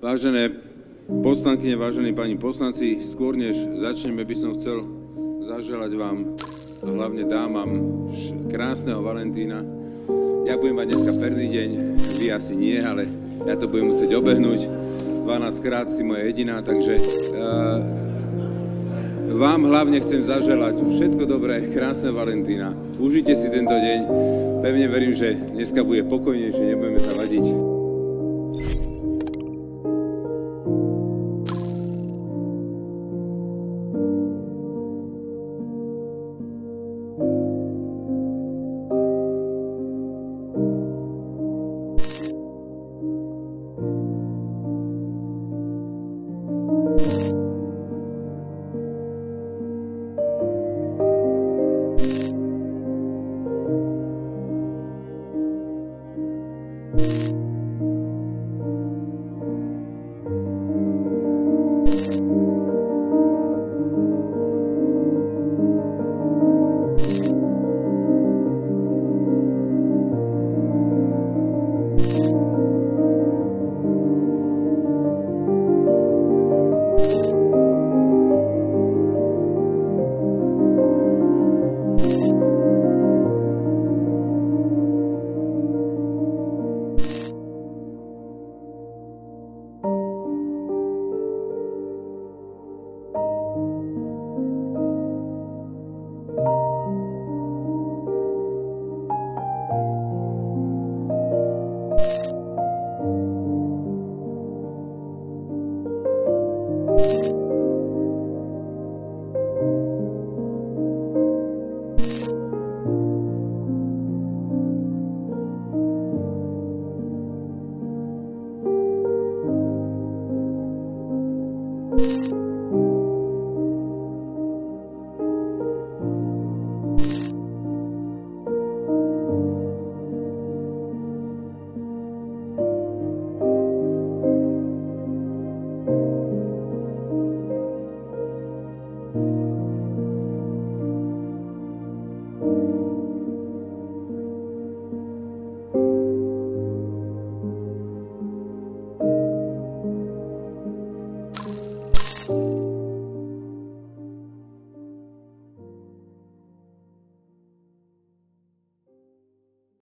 Vážené poslankyne, vážení páni poslanci, skôr než začneme, by som chcel zaželať vám a hlavne dámam krásneho Valentína. Ja budem mať dneska perný deň, vy asi nie, ale ja to budem musieť obehnúť. 12 krát si moja jediná, takže vám hlavne chcem zaželať všetko dobré, krásne Valentína. Užite si tento deň. Pevne verím, že dneska bude pokojnejšie, nebudeme sa vadiť.